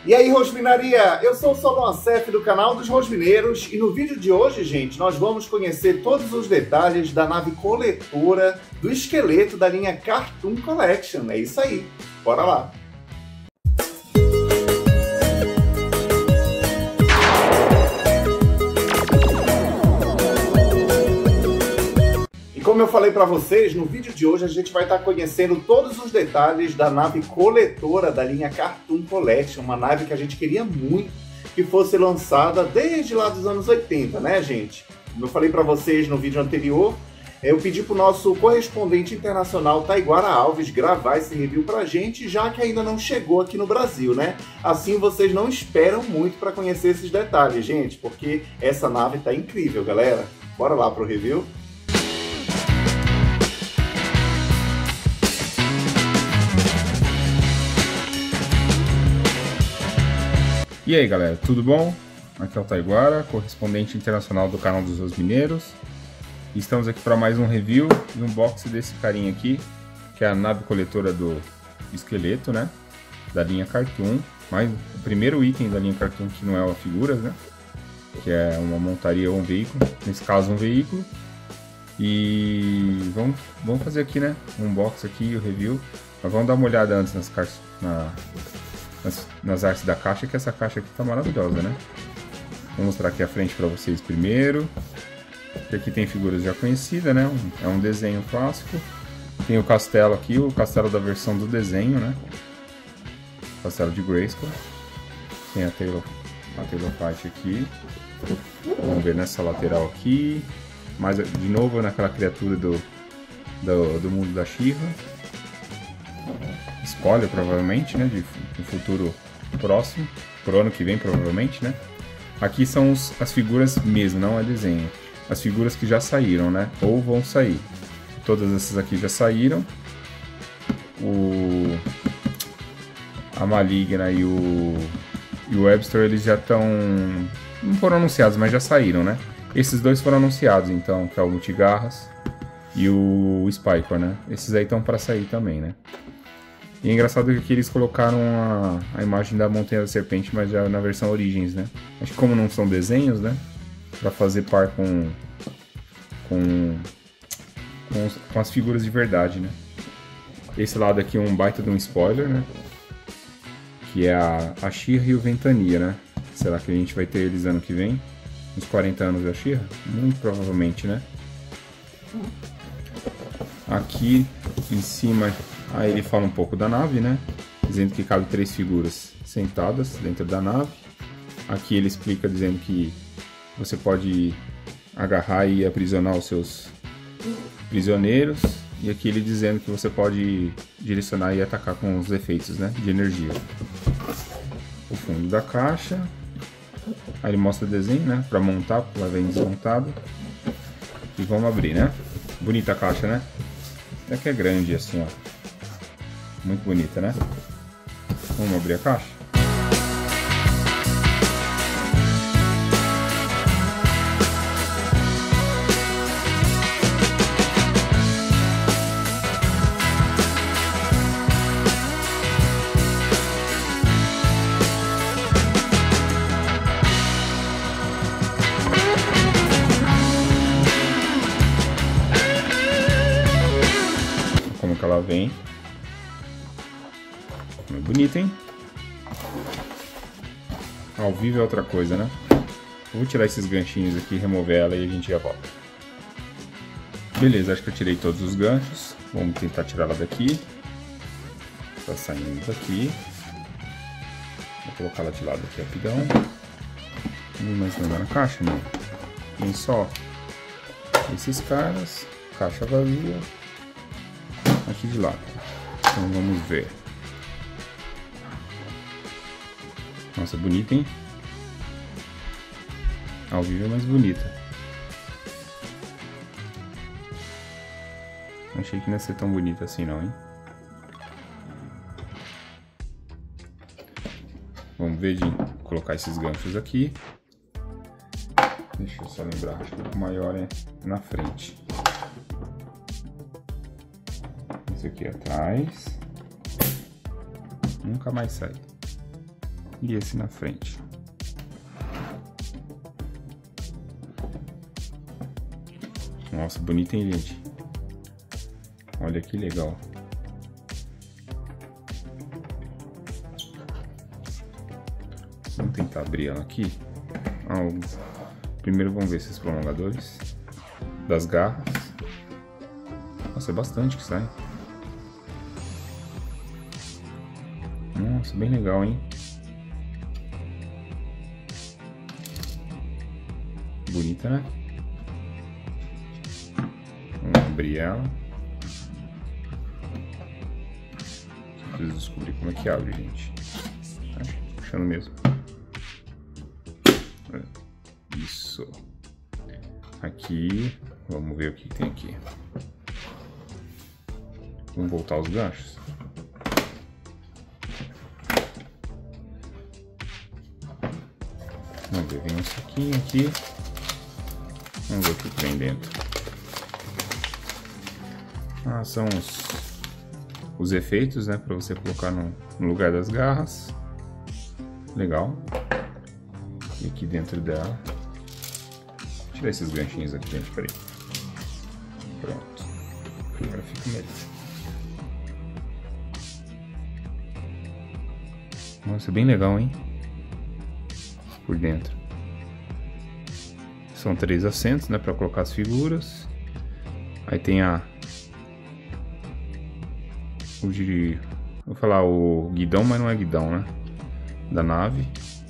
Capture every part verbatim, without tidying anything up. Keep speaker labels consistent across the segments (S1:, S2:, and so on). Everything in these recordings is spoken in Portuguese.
S1: E aí, Rosminaria, eu sou o Solon Acef do canal dos Rosmineiros e no vídeo de hoje, gente, nós vamos conhecer todos os detalhes da nave coletora do esqueleto da linha Cartoon Collection. É isso aí, bora lá! Como eu falei para vocês, no vídeo de hoje a gente vai estar conhecendo todos os detalhes da nave coletora da linha Cartoon Collection, uma nave que a gente queria muito que fosse lançada desde lá dos anos oitenta, né, gente? Como eu falei para vocês no vídeo anterior, eu pedi para o nosso correspondente internacional Taiguara Alves gravar esse review pra gente, já que ainda não chegou aqui no Brasil, né? Assim vocês não esperam muito para conhecer esses detalhes, gente, porque essa nave tá incrível, galera. Bora lá pro review?
S2: E aí galera, tudo bom? Aqui é o Taiguara, correspondente internacional do canal dos Rosmineiros. E estamos aqui para mais um review e um unboxing desse carinha aqui, que é a nave coletora do esqueleto, né? Da linha Cartoon. Mas o primeiro item da linha Cartoon que não é uma figura, né? Que é uma montaria ou um veículo, nesse caso um veículo. E vamos, vamos fazer aqui, né? Um unboxing aqui, o review. Mas vamos dar uma olhada antes nas cartas. Na... Nas, nas artes da caixa, que essa caixa aqui tá maravilhosa, né? Vou mostrar aqui a frente para vocês primeiro. Aqui tem figuras já conhecidas, né? Um, é um desenho clássico. Tem o castelo aqui, o castelo da versão do desenho, né? Castelo de Grayskull. Tem a Tale of, a Tale of Fight aqui. Vamos ver nessa lateral aqui. Mais de novo naquela criatura do, do, do mundo da She-Ra. Spoiler provavelmente, né, de um futuro próximo, pro ano que vem provavelmente, né. Aqui são os, as figuras mesmo, não é desenho. As figuras que já saíram, né, ou vão sair. Todas essas aqui já saíram. O a Maligna e o e o Webster, eles já estão, não foram anunciados, mas já saíram, né. Esses dois foram anunciados, então, que é o Multigarras e o Spycore, né. Esses aí estão para sair também, né. E é engraçado que aqui eles colocaram a, a imagem da Montanha da Serpente, mas já na versão Origins, né? Acho que como não são desenhos, né? Pra fazer par com, com, com, os, com as figuras de verdade, né? Esse lado aqui é um baita de um spoiler, né? Que é a, a She-Ra e o Ventania, né? Será que a gente vai ter eles ano que vem? Uns quarenta anos da She-Ra? Muito provavelmente, né? Aqui em cima... Aí ele fala um pouco da nave, né? Dizendo que cabe três figuras sentadas dentro da nave. Aqui ele explica dizendo que você pode agarrar e aprisionar os seus prisioneiros. E aqui ele dizendo que você pode direcionar e atacar com os efeitos, né, de energia. O fundo da caixa. Aí ele mostra o desenho, né? Pra montar, porque ela vem desmontada. E vamos abrir, né? Bonita a caixa, né? Até que é grande assim, ó. Muito bonita, né? Vamos abrir a caixa? Como que ela vem? Muito bonita, hein? Ao vivo é outra coisa, né? Vou tirar esses ganchinhos aqui, remover ela e a gente já volta. Beleza, acho que eu tirei todos os ganchos. Vamos tentar tirar ela daqui. Tá saindo daqui. Vou colocar ela de lado aqui rapidão. Não mais nada na caixa, não. Tem só esses caras. Caixa vazia. Aqui de lado. Então vamos ver. Nossa, bonita, hein? Ao vivo é mais bonita. Achei que não ia ser tão bonita assim não, hein? Vamos ver de colocar esses ganchos aqui. Deixa eu só lembrar, acho que o maior é na frente. Esse aqui atrás. Nunca mais sai. e esse na frente. Nossa, bonito, hein, gente? Olha que legal. Vamos tentar abrir ela aqui. Ah, primeiro vamos ver esses prolongadores das garras. Nossa, é bastante que sai. Nossa, bem legal, hein? Bonita, né? Vamos abrir ela. Preciso descobrir como é que abre, gente. Puxando mesmo. Isso. Aqui. Vamos ver o que tem aqui. Vamos voltar os ganchos. Vamos ver, vem um saquinho aqui. Vamos ver o que vem dentro. Ah, são os, os efeitos, né, para você colocar no, no lugar das garras. Legal. E aqui dentro dela. Vou tirar esses ganchinhos aqui, gente, peraí. Pronto. Agora fica melhor. Nossa, bem legal, hein? Por dentro. São três assentos, né, para colocar as figuras. Aí tem a o de, vou falar o guidão, mas não é guidão, né? Da nave.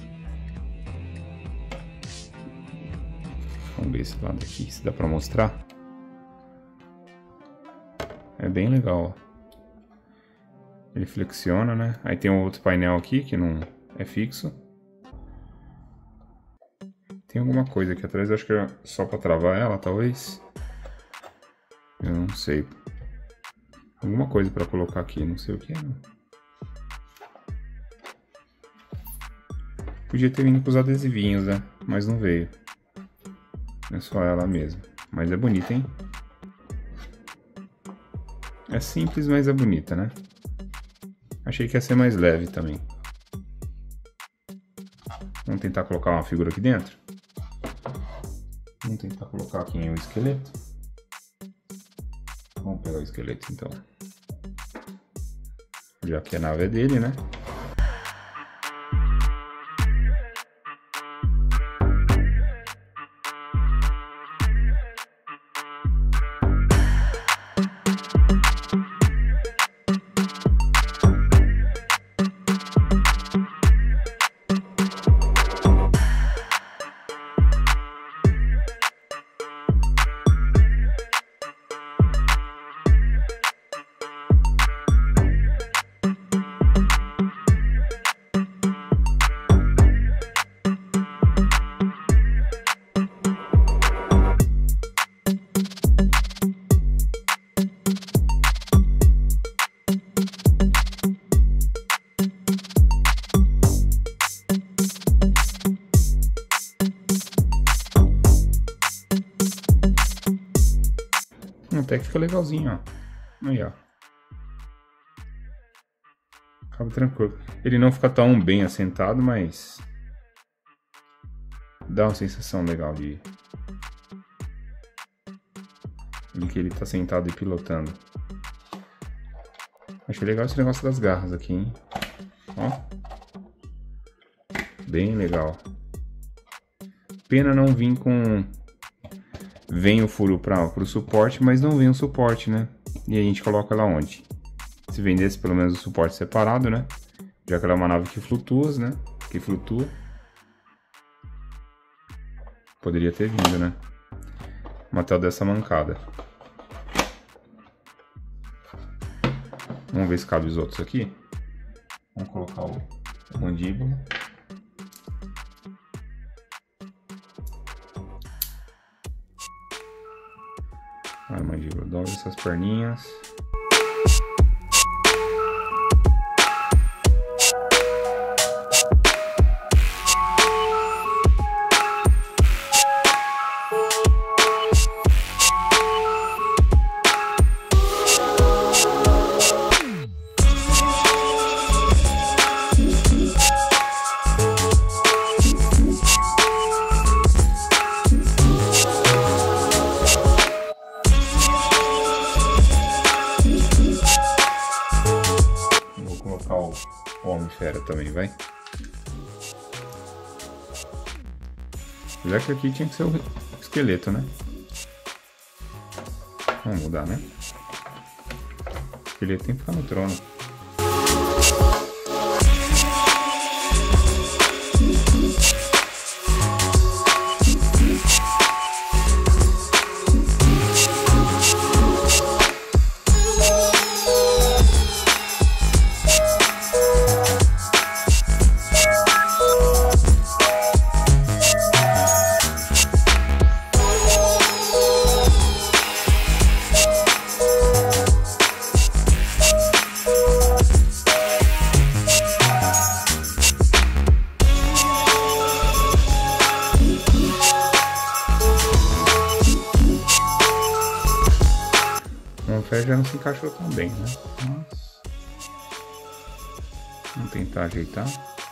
S2: Vamos ver esse lado aqui, se dá para mostrar. É bem legal, ó. Ele flexiona, né? Aí tem um outro painel aqui que não é fixo. Tem alguma coisa aqui atrás, acho que é só para travar ela, talvez. Eu não sei. Alguma coisa para colocar aqui, não sei o que é. Não. Podia ter vindo com os adesivinhos, né? Mas não veio. É só ela mesmo. Mas é bonita, hein? É simples, mas é bonita, né? Achei que ia ser mais leve também. Vamos tentar colocar uma figura aqui dentro? Vamos tentar colocar aqui o esqueleto. Vamos pegar o esqueleto então. Já que a nave é dele, né? Até que fica legalzinho, ó. Aí, ó. Acaba tranquilo. Ele não fica tão bem assentado, mas dá uma sensação legal de, de que ele tá sentado e pilotando. Achei legal esse negócio das garras aqui, hein? Ó. Bem legal. Pena não vir com... Vem o furo para o suporte, mas não vem o suporte, né? E a gente coloca ela onde? Se vendesse pelo menos o suporte separado, né? Já que ela é uma nave que flutua, né? Que flutua. Poderia ter vindo, né? Uma tela dessa mancada. Vamos ver se cabe os outros aqui. Vamos colocar o mandíbula. Vai, mandíbula, dobra essas perninhas. também, vai. Já que aqui tinha que ser o esqueleto, né? Vamos mudar, né? O esqueleto tem que ficar no trono. O pé já não se encaixou tão bem, né? Mas... vamos tentar ajeitar.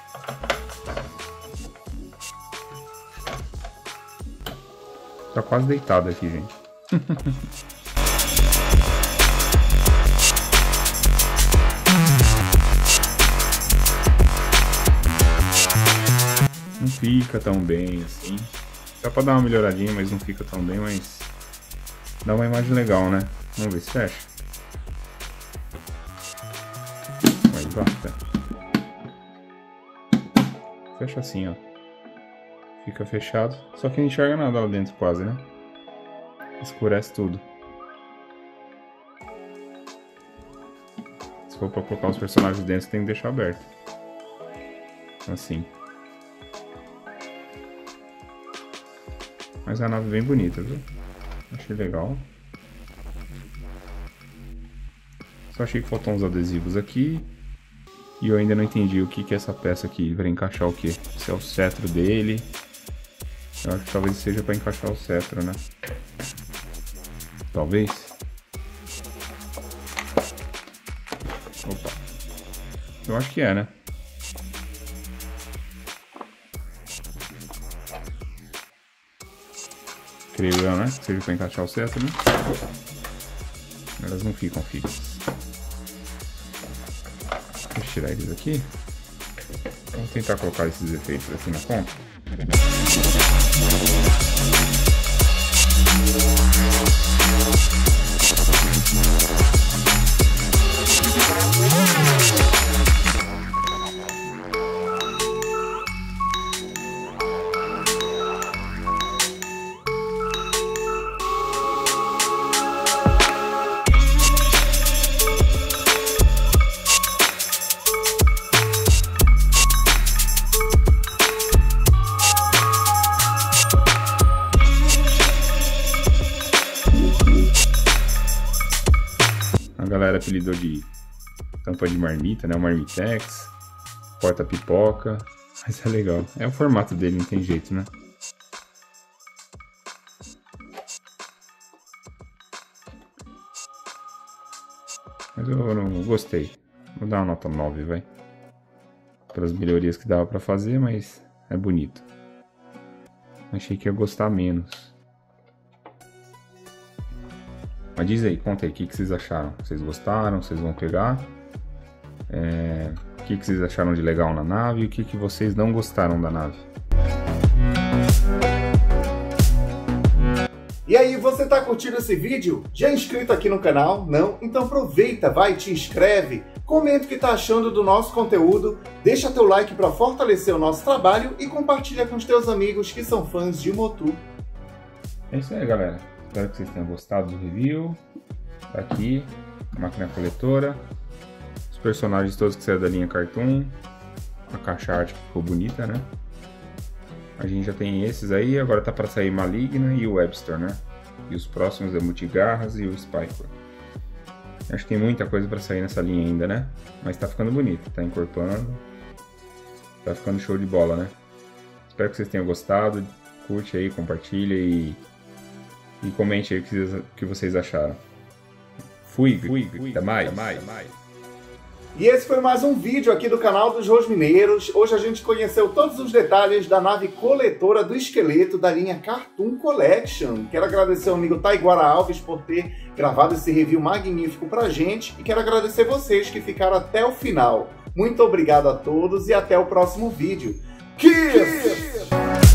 S2: Tá quase deitado aqui, gente. Não fica tão bem assim. Dá pra dar uma melhoradinha, mas não fica tão bem, mas dá uma imagem legal, né? Vamos ver se fecha. Aí basta. Fecha assim, ó. Fica fechado. Só que não enxerga nada lá dentro quase, né? Escurece tudo. Se for pra colocar os personagens dentro, você tem que deixar aberto. Assim. Mas a nave é bem bonita, viu? Achei legal. Só achei que faltam uns adesivos aqui. E eu ainda não entendi o que que é essa peça aqui. Para encaixar o que? Se é o cetro dele. Eu acho que talvez seja para encaixar o cetro, né? Talvez. Opa. Eu acho que é, né? Creio eu, né? Que seja para encaixar o cetro, né? Elas não ficam fixas. Deixa eu tirar eles aqui. Vamos tentar colocar esses efeitos aqui na ponta. A galera apelidou de tampa de marmita, né? O Marmitex, porta-pipoca, mas é legal. É o formato dele, não tem jeito, né? Mas eu não gostei. Vou dar uma nota nove, vai. Pelas melhorias que dava pra fazer, mas é bonito. Achei que ia gostar menos. Mas diz aí, conta aí, o que, que vocês acharam? Vocês gostaram? Vocês vão pegar? É, o que, que vocês acharam de legal na nave? E o que, que vocês não gostaram da nave?
S1: E aí, você tá curtindo esse vídeo? Já é inscrito aqui no canal? Não? Então aproveita, vai, te inscreve, comenta o que tá achando do nosso conteúdo, deixa teu like para fortalecer o nosso trabalho e compartilha com os teus amigos que são fãs de Motu.
S2: É isso aí, galera. Espero que vocês tenham gostado do review. Tá aqui, máquina coletora, os personagens todos que saíram da linha Cartoon, a caixa arte que ficou bonita, né? A gente já tem esses aí, agora tá para sair Maligna e o Webster, né? E os próximos é Multigarras e o Spike. Acho que tem muita coisa para sair nessa linha ainda, né? Mas tá ficando bonito, tá encorpando. Tá ficando show de bola, né? Espero que vocês tenham gostado. Curte aí, compartilha e... E comente aí o que, que vocês acharam. Fui, fui, fui até mais. Até mais, até mais.
S1: E esse foi mais um vídeo aqui do canal dos Rosmineiros. Hoje a gente conheceu todos os detalhes da nave coletora do esqueleto da linha Cartoon Collection. Quero agradecer ao amigo Taiguara Alves por ter gravado esse review magnífico pra gente. E quero agradecer vocês que ficaram até o final. Muito obrigado a todos e até o próximo vídeo. Kiss!